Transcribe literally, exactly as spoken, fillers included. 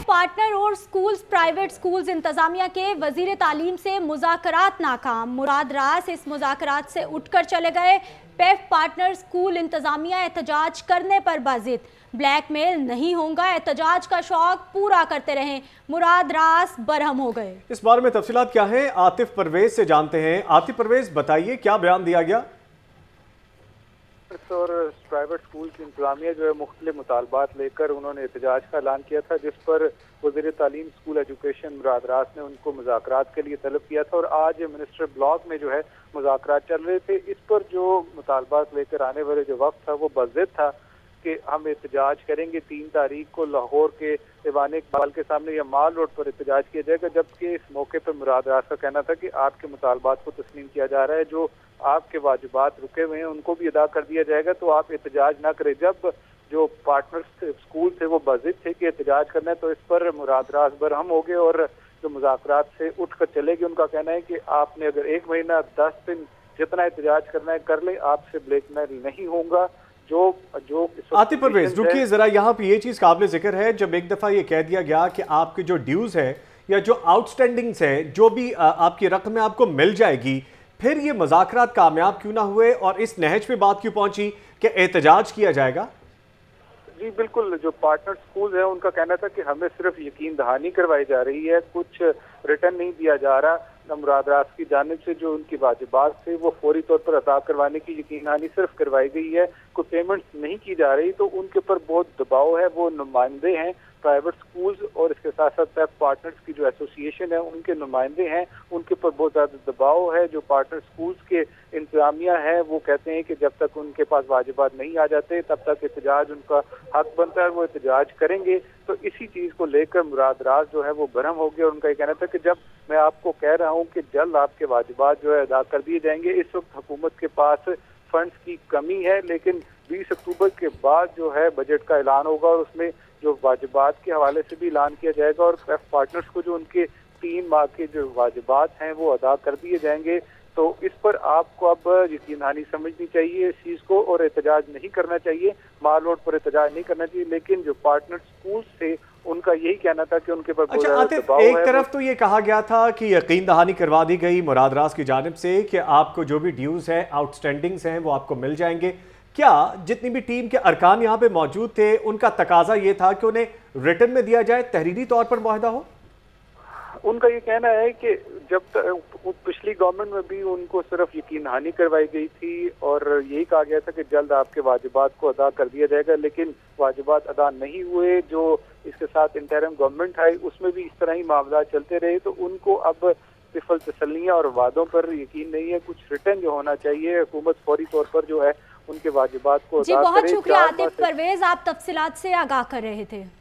Partner और schools private schools इंतजामिया के वजीर तालीम से मुज़ाकरात नाकाम। मुराद रास इस मुज़ाकरात से उठकर चले गए। पेफ पार्टनर स्कूल इंतजामिया एहतजाज करने पर बाजिद। ब्लैकमेल नहीं होगा, एहतजाज का शौक पूरा करते रहें। मुराद रास बरहम हो गए। इस बारे में तफसीलात क्या है, आतिफ परवेज से जानते हैं। आतिफ परवेज, बताइए क्या बयान दिया गया। और प्राइवेट स्कूल की इंतजामिया जो है मुख्तलिफ मुतालबात लेकर उन्होंने एहतजाज का ऐलान किया था, जिस पर वज़ीर तालीम स्कूल एजुकेशन मुराद रास ने उनको मुज़ाकरात के लिए तलब किया था। और आज मिनिस्टर ब्लॉक में जो है मुज़ाकरात चल रहे थे। इस पर जो मुतालबात लेकर आने वाले जो वक्त था वो बज़िद था कि हम एहतजाज करेंगे। तीन तारीख को लाहौर के दीवान इकबाल के सामने या माल रोड पर एहतजाज किया जाएगा, जबकि इस मौके पर मुराद रास का कहना था कि आपके मुतालबात को तस्लीम किया जा रहा है, जो आपके वाजिबात रुके हुए हैं उनको भी अदा कर दिया जाएगा, तो आप एहतजाज ना करें। जब जो पार्टनर स्कूल थे वो बाजिद थे कि एहतजाज करना है, तो इस पर मुराद रास बरहम हो गए और जो मुज़ाकरात से उठ कर चले गए। उनका कहना है कि आपने अगर एक महीना दस दिन जितना एहतजाज करना है कर ले, आपसे ब्लैकमेल नहीं होगा। जो जो आतिफ परवेज, रुकिए जरा, यहाँ पे ये चीज काबिल जिक्र है, जब एक दफा ये कह दिया गया कि आपके जो ड्यूज है या जो आउटस्टैंडिंग्स है, जो भी आपकी रकम है आपको मिल जाएगी, फिर ये मुज़ाकरात कामयाब क्यों ना हुए और इस नहज पे बात क्यों पहुंची कि एहतजाज किया जाएगा? जी बिल्कुल, जो पार्टनर स्कूल है उनका कहना था कि हमें सिर्फ यकीन दहानी करवाई जा रही है, कुछ रिटर्न नहीं दिया जा रहा। मुराद रास की जानिब से जो उनकी वाजिबात थे वो फौरी तौर पर अदा करवाने की यकीन दहानी सिर्फ करवाई गई है, कोई पेमेंट नहीं की जा रही। तो उनके ऊपर बहुत दबाव है। वो नुमाइंदे हैं प्राइवेट स्कूल्स और इसके साथ साथ पेफ पार्टनर्स की जो एसोसिएशन है उनके नुमाइंदे हैं, उनके ऊपर बहुत ज़्यादा दबाव है। जो पार्टनर स्कूल्स के इंतजामिया है वो कहते हैं कि जब तक उनके पास वाजिबात नहीं आ जाते तब तक एहतजाज उनका हक बनता है, वो एहतजाज करेंगे। तो इसी चीज़ को लेकर मुराद रास जो है वो बरहम हो गया और उनका ये कहना था कि जब मैं आपको कह रहा हूँ कि जल्द आपके वाजिबात जो है अदा कर दिए जाएंगे, इस वक्त हुकूमत के पास फंड्स की कमी है, लेकिन बीस अक्टूबर के बाद जो है बजट का ऐलान होगा और उसमें जो वाजिबात के हवाले से भी ऐलान किया जाएगा और पेफ पार्टनर्स को जो उनके तीन माह के जो वाजिबात हैं वो अदा कर दिए जाएंगे। तो इस पर आपको अब यकीन दहानी समझनी चाहिए इस चीज़ को और एहतजाज नहीं करना चाहिए, माल रोड पर एहतजाज नहीं करना चाहिए। लेकिन जो पार्टनर स्कूल से उनका यही कहना था कि उनके पास अच्छा आतिफ, एक तरफ तो ये कहा गया था कि यकीन दहानी करवा दी गई मुराद रास की जानिब से कि आपको जो भी ड्यूज है आउटस्टैंडिंग्स हैं वो आपको मिल जाएंगे। क्या जितनी भी टीम के अरकान यहाँ पे मौजूद थे उनका तकाजा ये था कि उन्हें रिटर्न में दिया जाए, तहरीरी तौर पर मुआहदा हो? उनका ये कहना है कि जब पिछली गवर्नमेंट में भी उनको सिर्फ यकीन दहानी करवाई गई थी और यही कहा गया था कि जल्द आपके वाजिबात को अदा कर दिया जाएगा, लेकिन वाजिबात अदा नहीं हुए। जो इसके साथ इंटरिम गवर्नमेंट आई उसमें भी इस तरह ही मामला चलते रहे। तो उनको अब सिफल तसल्लियाँ और वादों पर यकीन नहीं है, कुछ रिटर्न जो होना चाहिए। हुकूमत फौरी तौर पर जो है उनके वाजिबात को जी बहुत शुक्रिया आतिफ परवेज, आप तफसीलात से आगाह कर रहे थे।